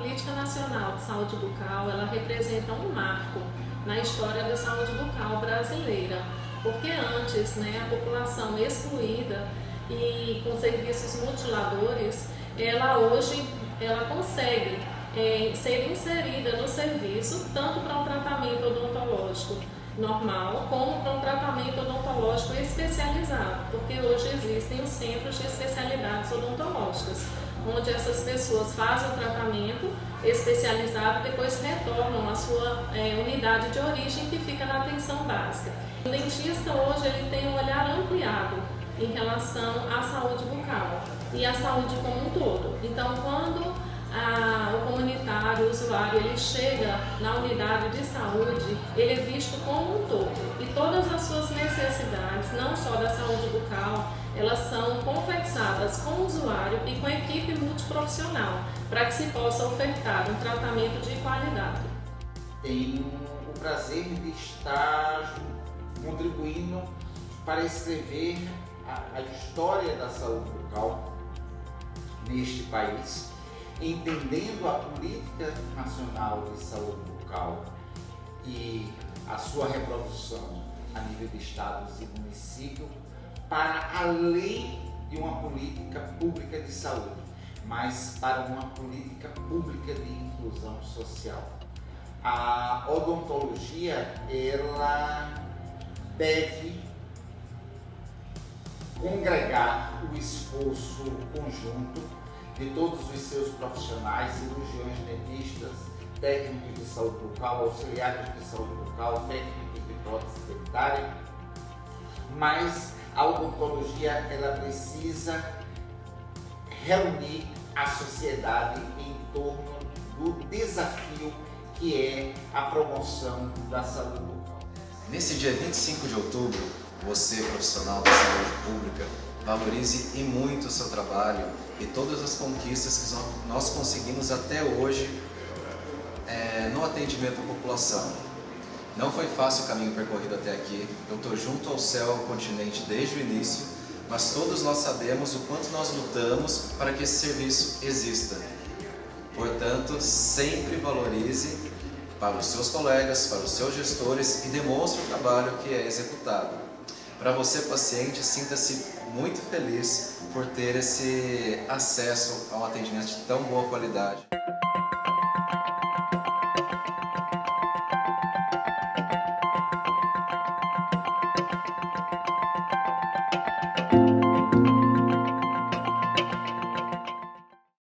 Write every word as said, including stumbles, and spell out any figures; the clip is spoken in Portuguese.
Política Nacional de Saúde Bucal, ela representa um marco na história da saúde bucal brasileira, porque antes, né, a população excluída e com serviços mutiladores, ela hoje ela consegue é, ser inserida no serviço, tanto para um tratamento odontológico normal, como para um tratamento odontológico especializado, porque hoje existem os centros de especialidades odontológicas, onde essas pessoas fazem o tratamento especializado e depois retornam à sua é, unidade de origem, que fica na atenção básica. O dentista hoje ele tem um olhar ampliado em relação à saúde bucal e à saúde como um todo. Então, quando a, o comunitário, o usuário, ele chega na unidade de saúde, ele é visto como um todo. E todas as suas necessidades, não só da saúde bucal, elas são conversadas com o usuário e com a equipe multiprofissional, para que se possa ofertar um tratamento de qualidade. Tenho o prazer de estar contribuindo para escrever a, a história da saúde bucal neste país, entendendo a política nacional de saúde bucal e a sua reprodução a nível de estados e municípios, para além de uma política pública de saúde, mas para uma política pública de inclusão social. A odontologia, ela deve congregar o esforço conjunto de todos os seus profissionais, cirurgiões, dentistas, técnicos de saúde bucal, auxiliares de saúde bucal, técnicos de prótese dentária, mas a odontologia ela precisa reunir a sociedade em torno do desafio que é a promoção da saúde bucal. Nesse dia vinte e cinco de outubro, você, profissional da saúde pública, valorize e muito o seu trabalho e todas as conquistas que nós conseguimos até hoje é, no atendimento à população. Não foi fácil o caminho percorrido até aqui, eu estou junto ao céu, ao continente desde o início, mas todos nós sabemos o quanto nós lutamos para que esse serviço exista. Portanto, sempre valorize para os seus colegas, para os seus gestores e demonstre o trabalho que é executado. Para você, paciente, sinta-se muito feliz por ter esse acesso a um atendimento de tão boa qualidade.